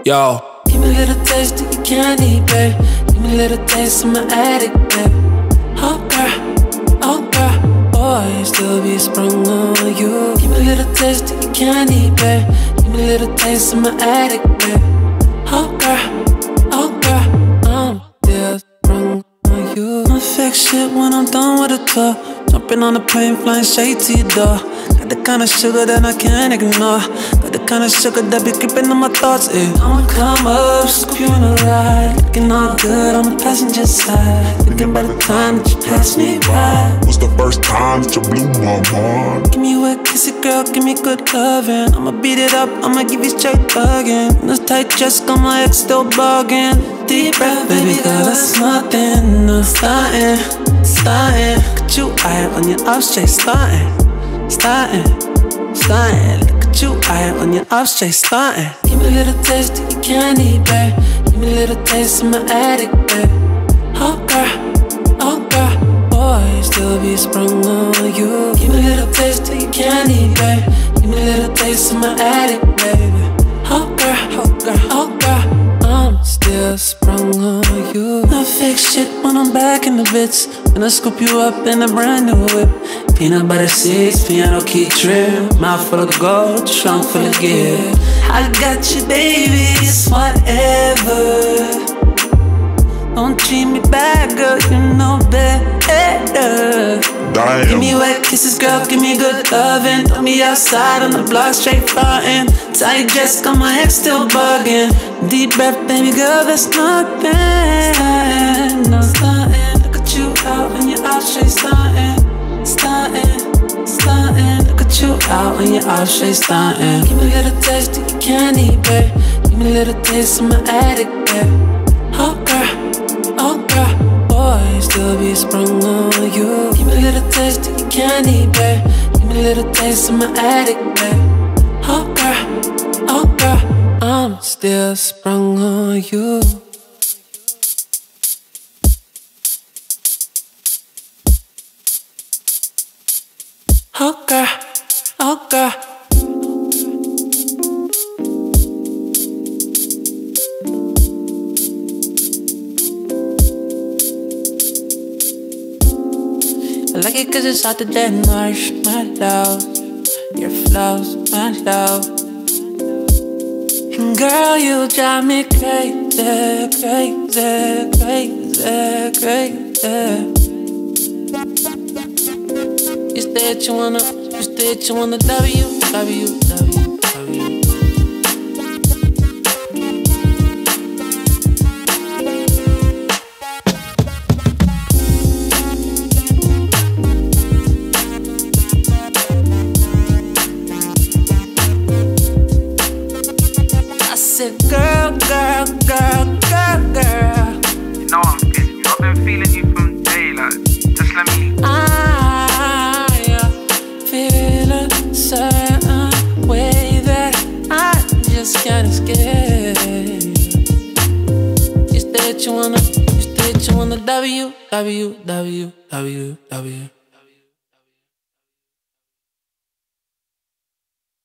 Yo. Give me a little taste of your candy, babe. Give me a little taste of my attic, babe. Oh girl, boy, still be sprung on you. Give me a little taste of your candy, babe. Give me a little taste of my attic, babe. Oh girl, I'm still sprung on you. I fix shit when I'm done with the tour. Jumping on the plane, flying straight to your door. Got the kind of sugar that I can't ignore. Got the kind of sugar that be creeping in my thoughts, eh. I'ma come up, scoop you in a ride. Looking all good on the passenger side. Thinking about the time that you passed me by. Was the first time that you blew my mind. Give me a wet kissy, girl, give me good loving. I'ma beat it up, I'ma give you straight thuggin'. In this tight dress, got my ex still bugging. Deep breath, baby girl, that's nothing. No starting. Look at you, I on your up straight starting. Look at you, I on your up straight starting. Give me a little taste of your candy, babe. Give me a little taste of my attic, babe. Oh girl, boy, still be sprung on you. Give me a little taste of your candy, babe. Give me a little taste of my attic, baby. Oh girl, I'm still sprung on you. I fix shit when I'm back in the bits. When I scoop you up in a brand new whip. Peanut butter seeds, piano key trim. Mouth full of gold, trunk full of gear. I got you, baby, it's whatever. Don't treat me bad, girl, you know better. Damn. Give me wet kisses, girl, give me good loving. Throw me outside on the block, straight frontin'. Tight dress, got my ex still bugging. Deep breath, baby girl, that's nothing. No stuntin', look at you out when you're out straight stuntin'. Look at you out when you're out straight stuntin'. Give me a little taste of your candy, babe. Give me a little taste of my attic, babe. Oh girl, boy, still be sprung on you. Give me a little taste of your candy, babe. Give me a little taste of my attic, babe. Oh girl, I'm still sprung on you. Oh girl. I like it cause it's out the dead marshmallows. Your flows, my love. And girl, you drive me crazy, crazy, crazy, crazy. You said you wanna W. I said, girl. You know I'm feeling you. I've been feeling you from daylight. Just let me. I feel a certain way that I just can't escape. You said you wanna W.